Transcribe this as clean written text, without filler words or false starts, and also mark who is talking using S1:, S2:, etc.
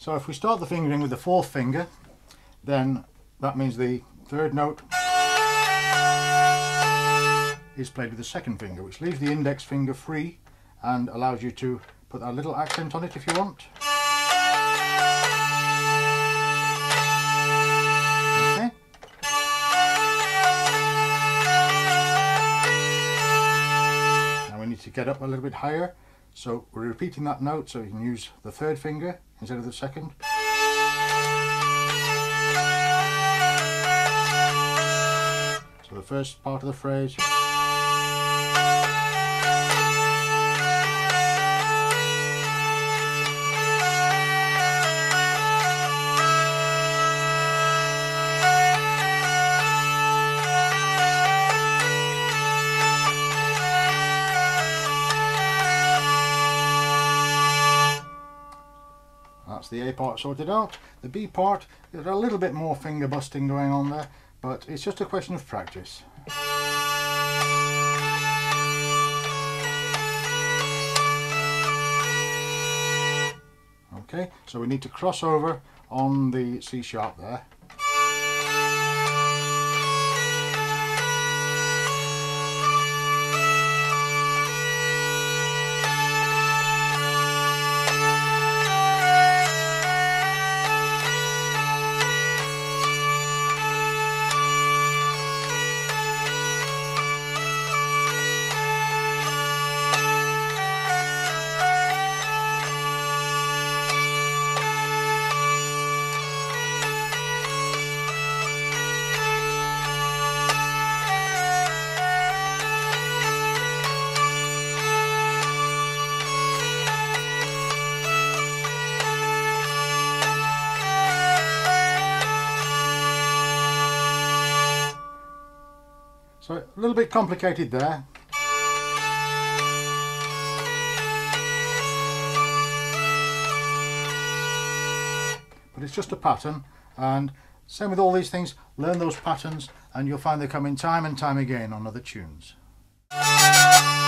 S1: So if we start the fingering with the fourth finger, then that means the third note is played with the second finger, which leaves the index finger free and allows you to put that little accent on it if you want. Okay. Now we need to get up a little bit higher, so we're repeating that note, so you can use the third finger instead of the second. So the first part of the phrase. That's the A part sorted out. The B part, there's a little bit more finger busting going on there, but it's just a question of practice. Okay, so we need to cross over on the C sharp there. So a little bit complicated there. But it's just a pattern, and same with all these things, learn those patterns and you'll find they come in time and time again on other tunes.